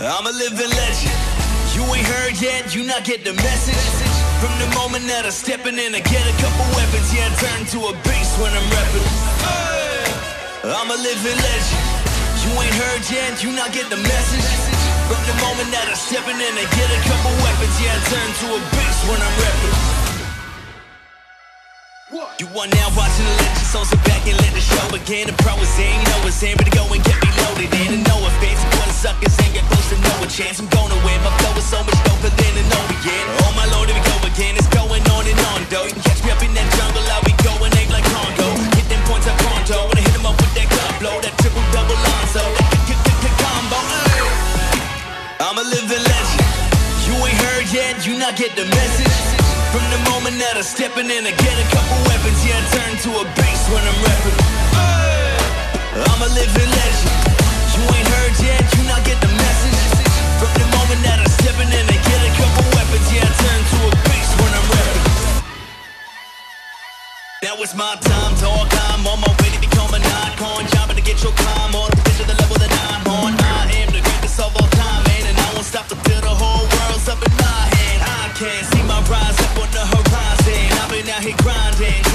I'm a living legend. You ain't heard yet, you not get the message. From the moment that I'm stepping in, I get a couple weapons. Yeah, I turn to a beast when I'm repping. I'm a living legend. You ain't heard yet, you not get the message. From the moment that I'm stepping in, I get a couple weapons. Yeah, I turn to a beast when I'm repping. You are now watching the legend, so sit back and let the show begin. The pro is in, you know it's in, but go and get me loaded in. And no offense, for the suckers ain't get close to no chance. I'm gonna win, my flow is so much doper than an again. Oh my lord, here we go again, it's going on and on though. You can catch me up in that jungle, I'll be going ape like Congo. Hit them points up pronto, when I hit them up with that club blow. That triple double Lonzo, that combo. I'm a living legend. You ain't heard yet, you not get the message. From the moment that I'm stepping in, I get a couple weapons. Yeah, I turn to a beast when I'm repping. I'm a living legend. You ain't heard yet, you not get the message. From the moment that I'm stepping in, I get a couple weapons. Yeah, I turn to a beast when I'm repping. Now it's my time, dog. I'm on my way to become an icon. Jobbing to get your climb on. Get to the level that I'm on. I am the greatest of all time, man. And I won't stop to feel the whole world's up in my hand. I can't see my rise up on the horizon. I've been out here grinding.